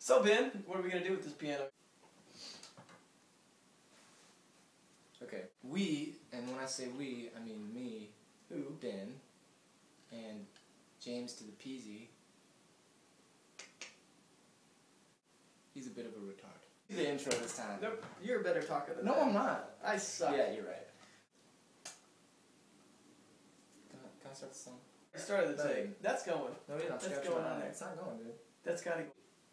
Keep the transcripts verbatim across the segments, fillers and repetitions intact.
So Ben, what are we gonna do with this piano? Okay, we, and when I say we, I mean me, Who? Ben, and James to the Peasy. He's a bit of a retard. Do the intro this time. Nope, you're a better talker than No, that. I'm not. I suck. Yeah, you're right. Can I, can I start the song? I started the No, thing. That's going. No, you're not. That's Scratch going my on eye. there. It's not going, dude. That's gotta go.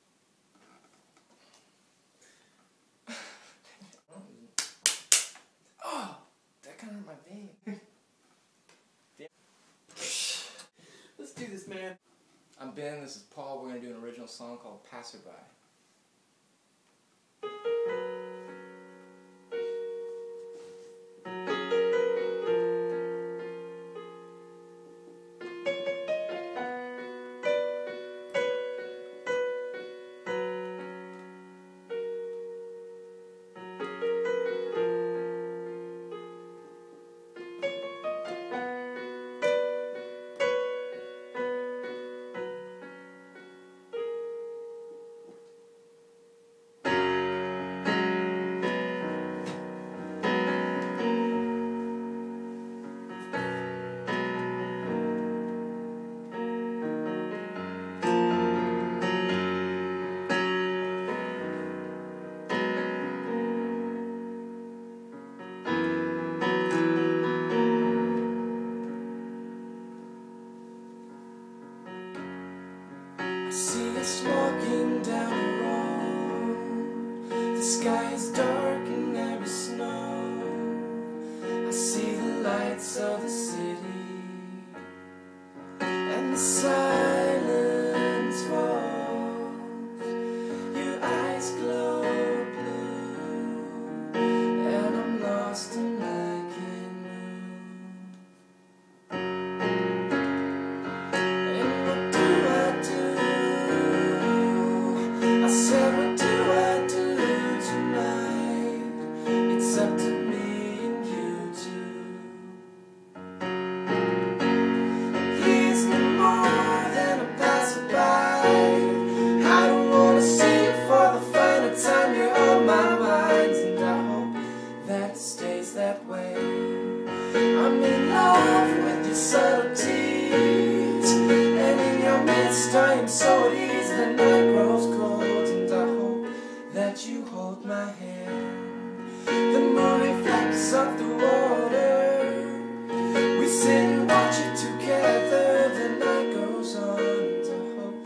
Oh, that kind of hurt my vein. Let's do this, man. I'm Ben, this is Paul. We're going to do an original song called Passerby. I see us walking down the road. The sky is dark and there is snow. I see the lights of the city, and the silence falls. Your eyes glow blue, and I'm lost and I can't move. I'm in love with your subtleties, and in your midst I am so at ease. The night grows cold and I hope that you hold my hand. The moon reflects off the water. We sit and watch it together. The night goes on and I hope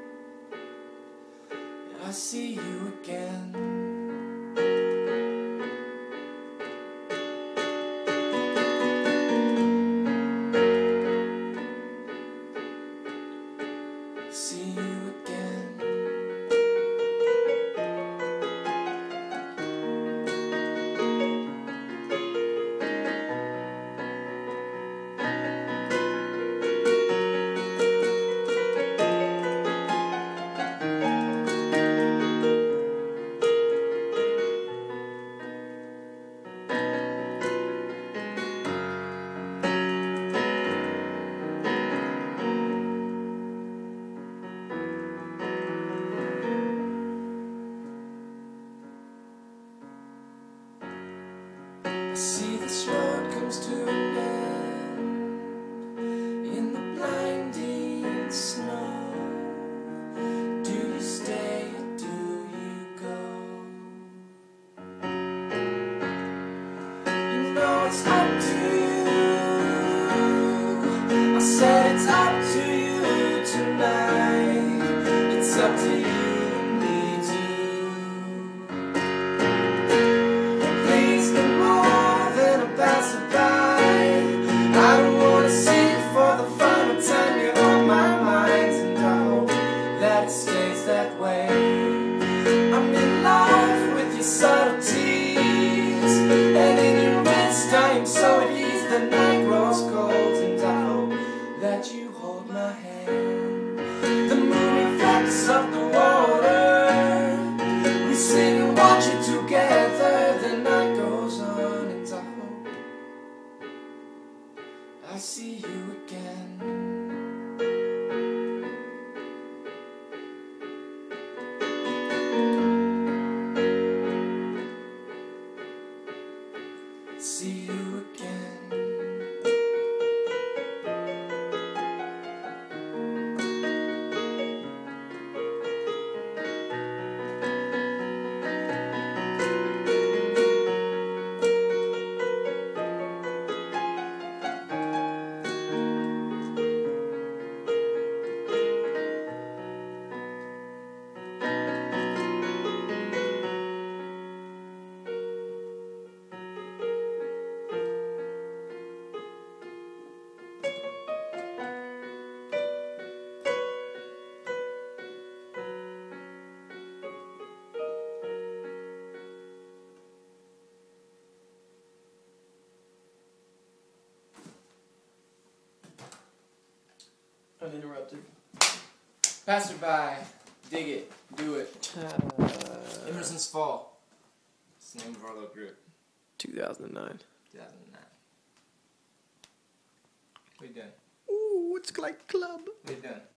I see you again. See you again. I see this road comes to an end in the blinding snow. Do you stay or do you go? You know it's up to you. I said it's up to you tonight. It's up to you. I'm in love with your subtleties, and in your midst I am so at ease. The night grows cold and I hope that you hold my hand. The moon reflects off the water. We sit and watch it together. The night goes on and I hope I see you again. Uninterrupted. Passerby. Dig it. Do it. Uh, Emersons Fall. It's the name of our little group. two thousand nine. two thousand nine. What are you doing? Ooh, it's like club. What are you doing?